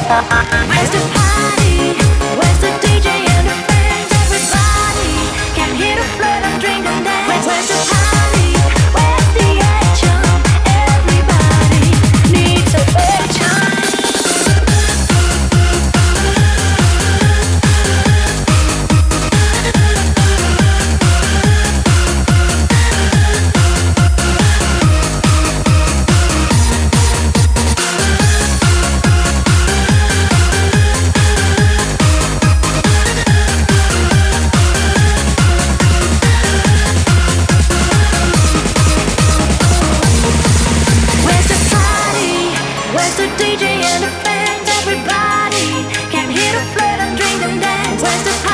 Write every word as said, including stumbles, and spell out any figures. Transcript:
Where's the party? Where's the D J and the friends? Everybody can hear the flood and drink and dance. Where's, where's the party? Where's the action? Everybody needs affection. Where's the D J and the friends? Everybody can hear the flood and drink and dance. Where's the